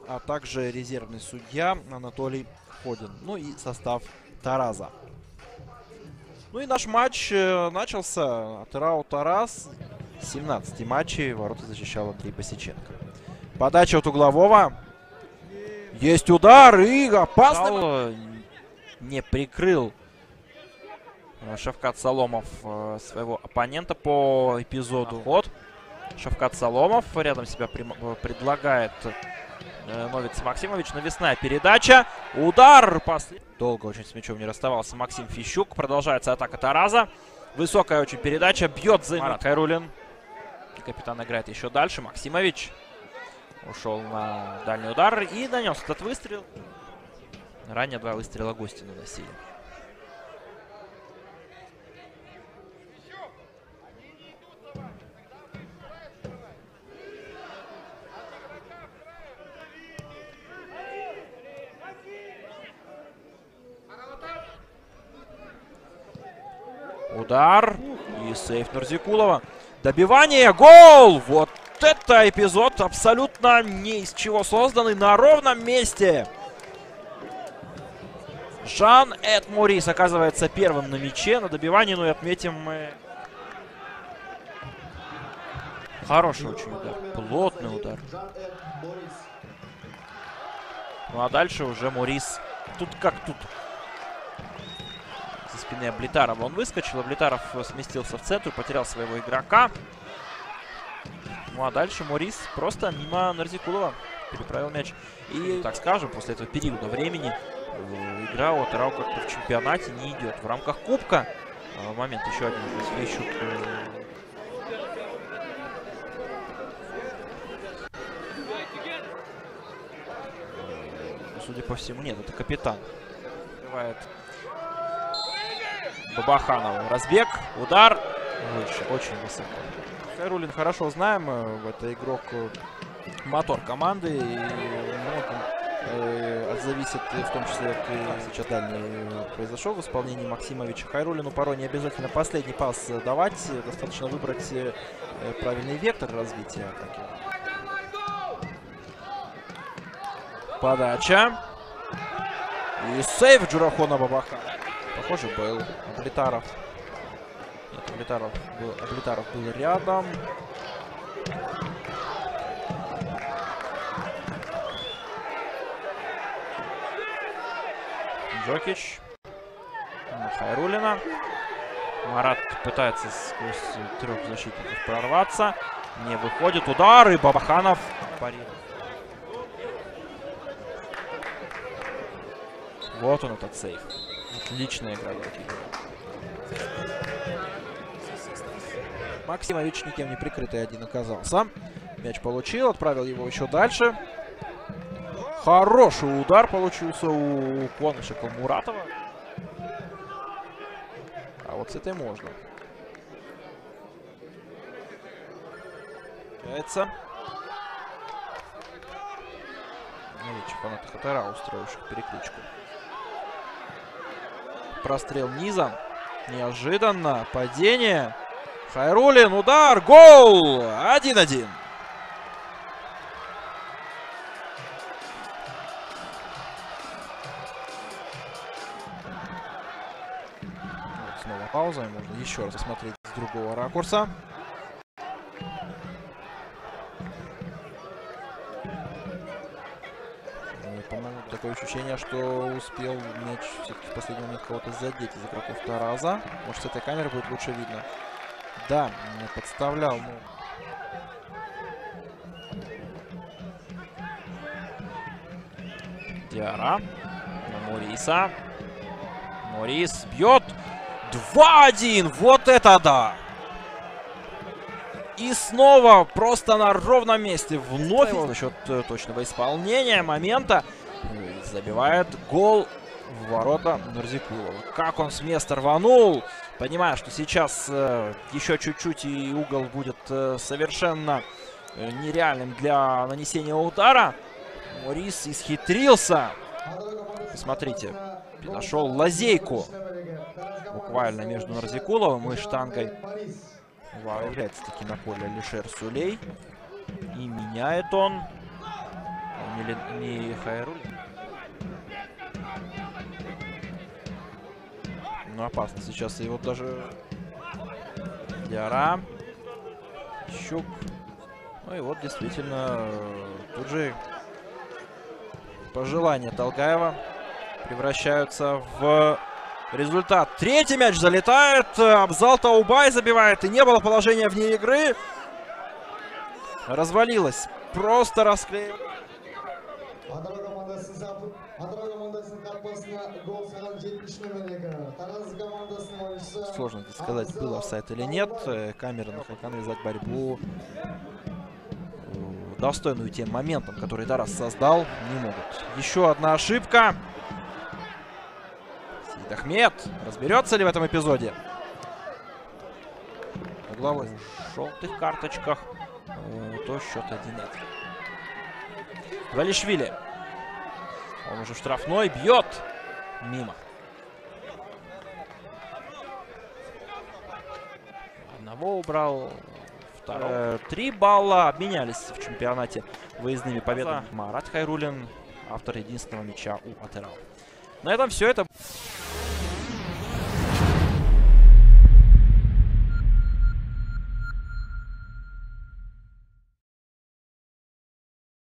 а также резервный судья Анатолий Ходин. Ну и состав Тараза. Ну и наш матч начался. Атырау Тараз. 17 матчей ворота защищал Андрей Басиченко. Подача от углового. Есть удар и опасный. Не прикрыл Шавкат Саломов своего оппонента по эпизоду. Ход. Шавкат Саломов рядом себя предлагает Новиц Максимович. Навесная передача. Удар. Долго очень с мячом не расставался Максим Фищук. Продолжается атака Тараза. Высокая очень передача. Бьет за Марат Хайрулин. Капитан играет еще дальше. Максимович ушел на дальний удар и нанес этот выстрел. Ранее 2 выстрела гости наносили. Удар. И сейф Нурзикулова. Добивание. Гол! Вот это эпизод абсолютно ни из чего созданный. На ровном месте. Жан-Эд Морис оказывается первым на мяче. На добивании, ну и отметим мы. Хороший очень удар. Плотный удар. Ну а дальше уже Морис. Тут как тут. Со спины Аблитарова он выскочил. Аблитаров сместился в центр, потерял своего игрока. Ну а дальше Морис просто мимо Нурзикулова переправил мяч. И, так скажем, после этого периода времени игра у Атырау как-то в чемпионате не идет. В рамках кубка момент еще один здесь Фищук. Судя по всему, нет, это капитан. Открывает Бабаханову. Разбег, удар. Выше, очень высоко. Хайрулин хорошо знаем. Это игрок мотор команды. И многим зависит в том числе от сейчас дальний произошел в исполнении Максимовича. Хайрулину порой не обязательно последний пас давать. Достаточно выбрать правильный вектор развития атаки. Подача. И сейв Джурахона Бабаха. Похоже, был Аблитаров. Нет, Аблитаров был рядом. Джокич. На Хайрулина. Марат пытается сквозь 3 защитников прорваться. Не выходит. Удар. И Бабаханов парирует. Вот он, этот сейф. Отличная игра. Максимович никем не прикрытый один оказался. Мяч получил, отправил его еще дальше. Хороший удар получился у Конышева Муратова. А вот с этой можно. Яйца. Видите, фанаты Атырау, устроивших перекличку. Прострел низом. Неожиданно. Падение. Хайрулин. Удар. Гол. 1-1. Вот снова пауза. Можно еще раз посмотреть с другого ракурса. По-моему, такое ощущение, что успел мяч все-таки в последний момент кого-то задеть из игроков Тараза. Может, с этой камеры будет лучше видно. Да, не подставлял. Но... Диара. На Мориса. Морис бьет. 2-1. Вот это да! И снова просто на ровном месте. Вновь за счет точного исполнения момента забивает гол в ворота Нурзикулова. Как он с места рванул. Понимая, что сейчас еще чуть-чуть и угол будет совершенно нереальным для нанесения удара. Морис исхитрился. Посмотрите. Нашел лазейку. Буквально между Нурзикуловым и штангой. Появляется таки на поле Алишер Сулей. И меняет он. Не Хайрулин. Ну, опасно сейчас. И вот даже Диара. Щук. Ну и вот действительно тут же пожелания Талгаева превращаются в результат. Третий мяч залетает. Абзал Таубай забивает. И не было положения вне игры. Развалилось. Просто расклеил. Сложно сказать, был офсайд или нет. Камера на Хакан навязать борьбу. Достойную тем моментом, который Тарас создал, не могут. Еще одна ошибка. Сид Ахмед разберется ли в этом эпизоде? Угловой в желтых карточках. То счет 1-1. Валишвили. Он уже в штрафной. Бьет. Мимо. Одного убрал. Второго. 3 балла обменялись в чемпионате выездными победами. Марат Хайрулин, автор единственного мяча у Атерал. На этом все. Это